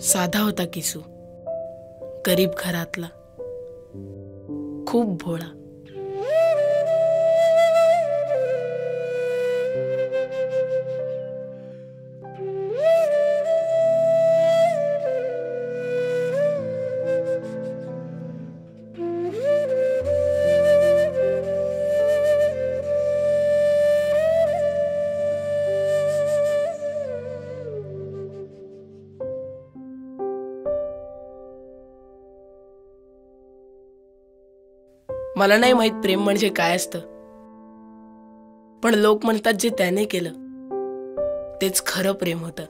साधा होता किसू, गरीब घरातला, खूप भोळा. मला नाही माहित प्रेम म्हणजे काय असतं, पण लोक म्हणतात जे त्याने केलं तेच खरं प्रेम होतं.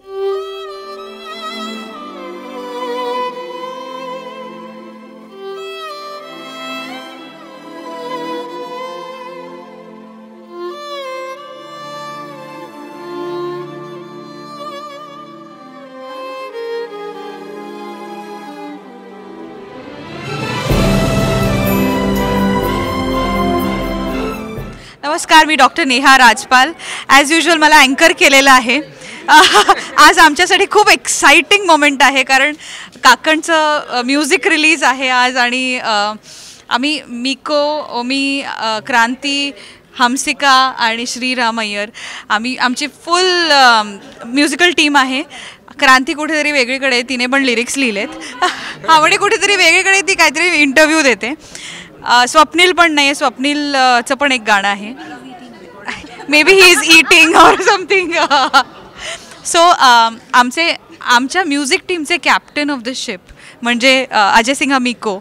नमस्कार, मी doctor Neha Rajpal. As usual मला अँकर केलेलं आहे. आज आमच्यासाठी खूप एक्साइटिंग मोमेंट आहे, कारण काकणचं म्युझिक रिलीज आहे आज. आणि आम्ही मिको, मी, क्रांती, हमसिका आणि श्रीराम अय्यर, आमची फुल म्युझिकल टीम आहे. क्रांती कुठेतरी वेगळीकडे, तिने पण लिरिक्स लिहिलेत. म्हणजे कुठेतरी वेगळीकडे ती काहीतरी इंटरव्ह्यू देते. स्वप्नील पण नाही, स्वप्नीलचं पण एक गाणं आहे. May be he is eating or something. So आमच्या म्युझिक टीमचे कॅप्टन ऑफ द शिप म्हणजे अजय सिंघा मिको.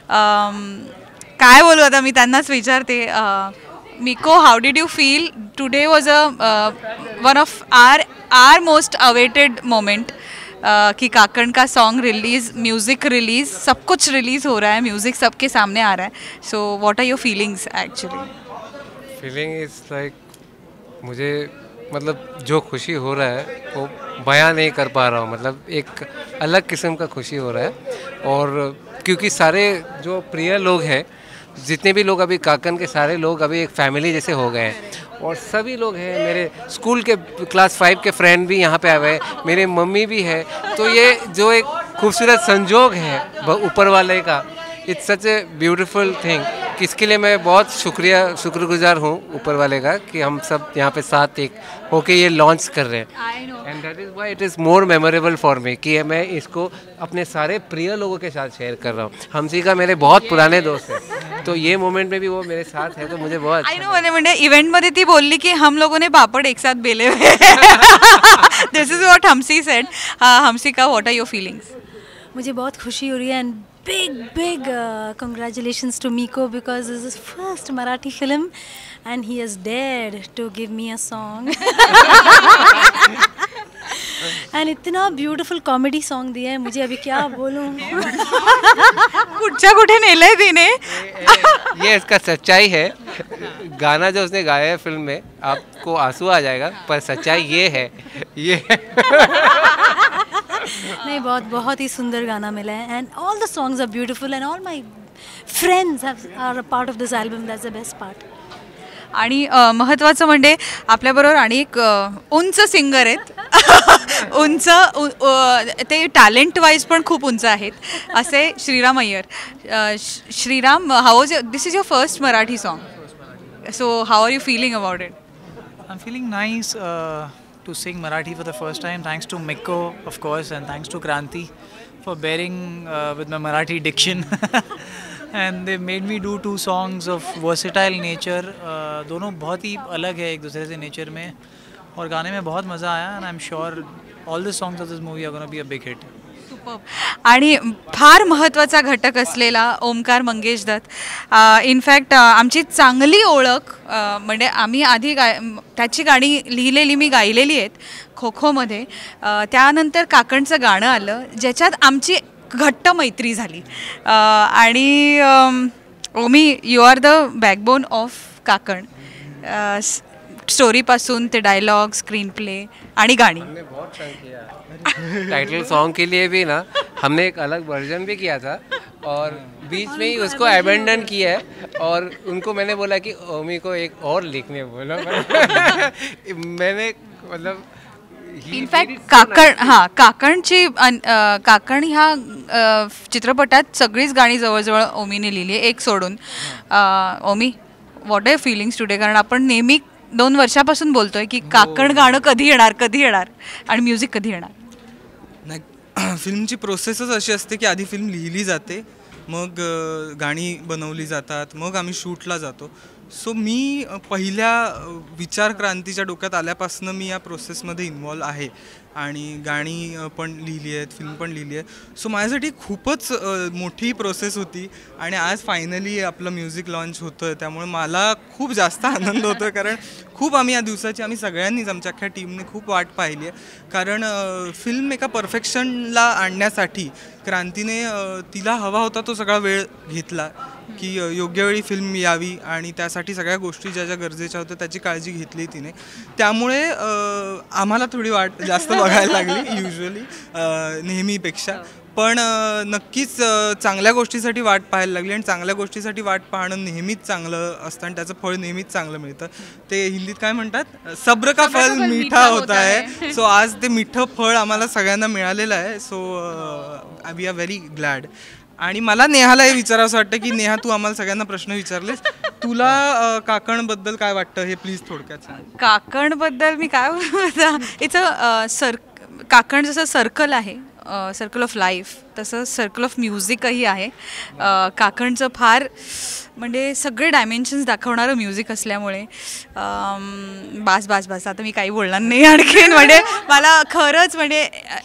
काय बोलू आता, मी त्यांनाच विचारते. मिको, how did you feel? Today was one of our most awaited moment कि काकण का सॉन्ग रिलीज़, म्यूज़िक रिलीज़, सब कुछ रिलीज़ हो रहा है, म्यूज़िक सबके सामने आ रहा है. So what are your feelings actually? Feeling is like, मुझे मतलब जो खुशी हो रहा है वो बयां नहीं कर पा रहा हूँ. मतलब एक अलग किस्म का खुशी हो रहा है. और क्योंकि सारे जो प्रिय लोग हैं, जितने भी लोग अभी काकन के सारे लोग अभी एक फैमिली जैसे हो गए हैं. और सभी लोग हैं, मेरे स्कूल के क्लास 5 के फ्रेंड भी यहाँ पे आए हुए हैं, मेरे मम्मी भी है. तो ये जो एक खूबसूरत संजोग है ऊपर वाले का, it's such a beautiful thing, कि इसके लिए मैं बहुत शुक्रगुजार हूँ ऊपर वाले का कि हम सब यहाँ पे साथ एक होके ये लॉन्च कर रहे हैं. And that is why it is more memorable for me कि मैं इसको अपने सारे प्रिय लोगों के साथ शेयर कर रहा हूँ. हमसिका मेरे बहुत पुराने दोस्त हैं, तो ये मोमेंट में भी वो मेरे साथ है, तो मुझे बहुत आई नो. म्हणजे इव्हेंटमध्ये ती बोलली की हम लोगों ने पापड़ एक साथ बेले हुए. दिस इज व्हाट हमसी said. Hansika, what are your feelings? मुझे बहुत खुशी हो रही है and big congratulations to Miko because this is his first Marathi film and he has dared to give me a song. and इतना beautiful comedy song दिया है मुझे, अभी क्या बोलूं. कुठच्या कुठे नेलंय तिने. ये इसका सच्चाई है. गाना जो उसने गाया है फिल्म में, आपको आंसू आ जाएगा, पर सच्चाई ये है. नहीं, बहुत ही सुंदर गाना मिला है and all the songs are beautiful and all my friends are a part of this album. That's the best part. आणि महत्त्वाचं म्हणजे आपल्याबरोबर आणि एक उंच सिंगर आहेत. उंच, ते टॅलेंट वाईज पण खूप उंच आहेत, असे Shriram Iyer. Shriram, how is this is your first Marathi song, so how are you feeling about it? I'm feeling nice to sing Marathi for the first time. Thanks to Miko, of course, and thanks to Kranti for bearing with my Marathi diction. And they made me do 2 songs of versatile nature. दोनों बहुत ही अलग है एक दूसरे से nature में, और गाने में बहुत मज़ा आया. And I'm sure all the songs of this movie are going to be a big hit. आणि फार महत्त्वाचा घटक असलेला ओमकार मंगेश दत्त. इनफॅक्ट आमची चांगली ओळख, म्हणजे आम्ही आधी त्याची गाणी लिहिलेली, मी गायलेली आहेत खो खोमध्ये. त्यानंतर काकणचं गाणं आलं ज्याच्यात आमची घट्ट मैत्री झाली. आणि Omi, you are the backbone of Kaakan. स्टोरीपासून ते डायलॉग, स्क्रीन प्ले आणि गाणी. टाइटल सॉन्ग के लिए भी ना हमने एक अलग वर्जन भी किया था, और बीच में ही उसको अबेंडन किया है. और उनको मैंने बोला कि ओमी को एक और लिखने बोला. मैंने मतलब इनफॅक्ट काकणची काकण ह्या चित्रपटात सगळीच गाणी जवळजवळ ओमीने लिहिली आहे, एक सोडून. Omi, what are feelings today? कारण आपण नेहमी 2 वर्षापासून बोलतोय की काकण गाणं कधी येणार आणि म्युझिक कधी येणार. नाही, फिल्मची प्रोसेसच अशी असते की आधी फिल्म लिहिली जाते, मग गाणी बनवली जातात, मग आम्ही शूटला जातो. सो मी पहिल्या विचारक्रांतीच्या डोक्यात आल्यापासून मी या प्रोसेसमध्ये इन्वॉल्व आहे आणि गाणी पण लिहिली आहेत, फिल्म पण लिहिली आहे. सो माझ्यासाठी खूपच मोठी प्रोसेस होती आणि आज फायनली आपलं म्युझिक लॉन्च होतं आहे. त्यामुळे मला खूप जास्त आनंद होतो आहे, कारण खूप आम्ही या दिवसाची आम्ही सगळ्यांनीच आमच्या अख्ख्या टीमने खूप वाट पाहिली आहे. कारण फिल्म एका परफेक्शनला आणण्यासाठी क्रांतीने तिला हवा होता तो सगळा वेळ घेतला की योग्य वेळी फिल्म यावी आणि त्यासाठी सगळ्या गोष्टी ज्या ज्या गरजेच्या होत्या त्याची काळजी घेतली तिने. त्यामुळे आम्हाला थोडी वाट जास्त बघायला लागली युजली नेहमीपेक्षा. पण नक्कीच चांगल्या गोष्टीसाठी वाट पाहायला लागली आणि चांगल्या गोष्टीसाठी वाट पाहणं नेहमीच चांगलं असतं आणि त्याचं फळ नेहमीच चांगलं मिळतं. ते हिंदीत काय म्हणतात, सब्र का फल मीठा होता है. सो आज ते मिठं फळ आम्हाला सगळ्यांना मिळालेलं आहे. So we are very glad. आणि मला नेहाला हे विचारावं वाटतं की नेहा, तू आम्हाला सगळ्यांना प्रश्न विचारलेस, तुला काकणबद्दल काय वाटतं हे प्लीज थोडक्यात सांग. काकणबद्दल मी काय बोलतो, इथं काकण जसं सर्कल आहे, सर्कल ऑफ लाईफ, तसं सर्कल ऑफ म्युझिकही आहे. काकणचं फार म्हणजे सगळे डायमेन्शन्स दाखवणारं म्युझिक असल्यामुळे बास आता मी काही बोलणार नाही आणखीन. म्हणजे मला खरंच म्हणजे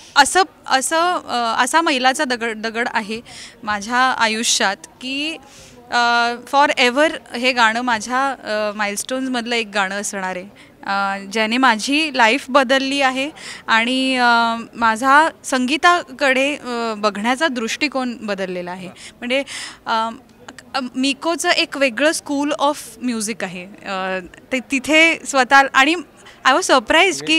असा मैलाचा दगड आहे माझ्या आयुष्यात की फॉर एव्हर हे गाणं माझ्या माइलस्टोन्समधलं एक गाणं असणार आहे, ज्याने माझी लाईफ बदलली आहे आणि माझा संगीताकडे बघण्याचा दृष्टिकोन बदललेला आहे. म्हणजे मिकोचं एक वेगळं स्कूल ऑफ म्युझिक आहे ते तिथे स्वतः. आणि आय वॉज सरप्राईज की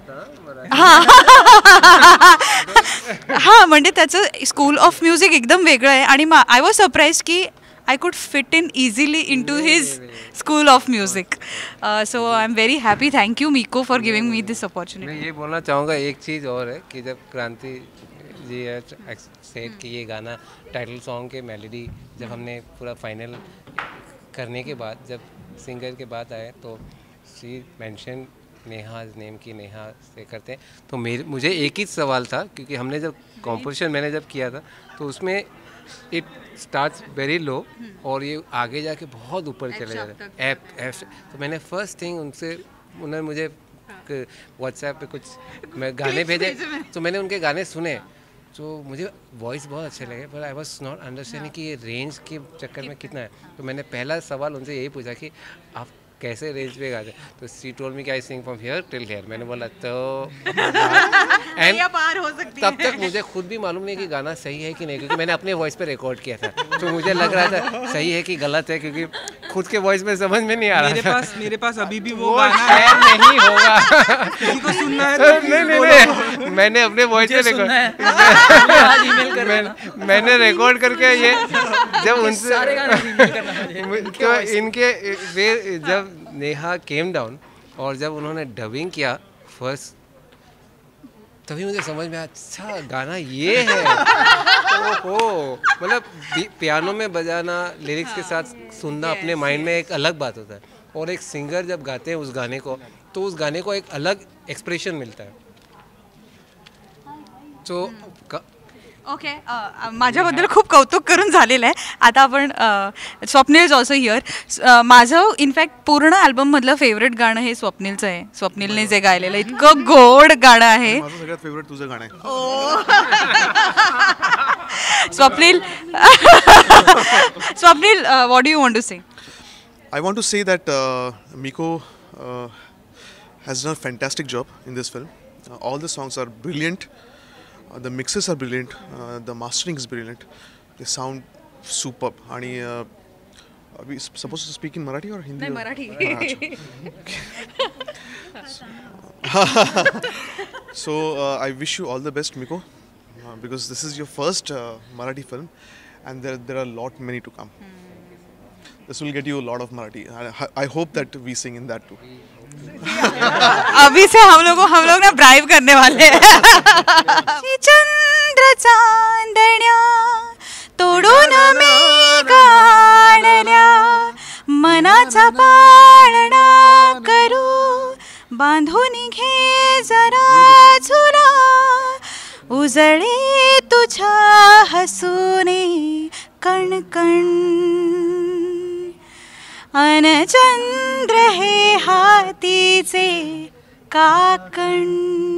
हां म्हणजे त्याचं स्कूल ऑफ म्युझिक एकदम वेगळं आहे आणि आय वॉज सरप्राईज की I could fit in easily into his school of music. So I'm very happy. Thank you Miko for giving me this opportunity. मैं ये बोलना चाहूँगा, एक चीज़ और है कि जब क्रांति जी सेट कि ये गाना टाइटल सॉन्ग के मेलोडी जब हमने पूरा फाइनल करने के बाद जब सिंगर के बाद आए तो शी मेंशन नेहा नेम की नेहा से करते हैं. तो मुझे एक ही सवाल था, क्योंकि हमने जब कॉम्पोजिशन मैंने जब किया था तो उसमें इट स्टार्ट्स वेरी लो और ये आगे जाके बहुत ऊपर चले जाते हैं एफ. तो मैंने फर्स्ट थिंग उन्होंने मुझे व्हाट्सएप पे कुछ मैं गाने भेजे, तो मैंने उनके गाने सुने तो मुझे वॉइस बहुत अच्छे लगे, पर आई वॉज नॉट अंडरस्टैंडिंग कि ये रेंज के चक्कर में कितना है. तो मैंने पहला सवाल उनसे यही पूछा कि आप कैसे रेंज पे गाते. तो शी टोल्ड मी कि I sing from here till here. मैंने बोला तो एंड तब तक मुझे खुद भी मालूम नहीं कि गाना सही है कि नहीं, क्योंकि मैंने अपने वॉइस पे रिकॉर्ड किया था. तो मुझे लग रहा था सही है कि गलत है, क्योंकि खुद के वॉइस में समझ में नहीं आ रहा. मेरे पास अभी भी वो गाना नहीं होगा. को सुनना है. नहीं मैंने अपने वॉइस पे रिकॉर्ड मैंने रिकॉर्ड करके ये जब उनसे तो इनके जब नेहा केम डाउन और जब उन्होंने डबिंग किया फर्स्ट, तभी मुझे समझ में आया अच्छा गाना ये है. ओहो, मतलब पियानो में बजाना, लिरिक्स के साथ सुनना अपने माइंड में एक अलग बात होता है, और एक सिंगर जब गाते हैं उस गाने को तो उस गाने को एक अलग एक्सप्रेशन मिलता है. तो ओके, माझ्याबद्दल खूप कौतुक करून झालेलं आहे. आता आपण स्वप्नील इज ऑल्सो हिअर. माझं इनफॅक्ट पूर्ण अल्बममधलं फेवरेट गाणं हे स्वप्नीलचं आहे. स्वप्नीलने जे गायलेलं इतकं गोड गाणं आहे. माझं सगळ्यात फेवरेट तुझं गाणं आहे. Swapnil, what do you want to say? I want to say that Miko has done a fantastic job in this film. All the songs are brilliant. The mixes are brilliant. The mastering is brilliant. They sound superb. And are we supposed to speak in Marathi or Hindi? No, Marathi. So I wish you all the best, Miko, because this is your first Marathi film, and there are many to come. This will get you a lot of Marathi. I hope that we sing in that too. अभी से हम लोग ना bribe करने वाले हैं. चंद्र चांदण्या तोडून मी गाणल्या मनाचा पाळणा करू बांधून घे जरा झुला उजळे तुझ्या हसूने कणकण अन चंद्र हे हातीचे काकण.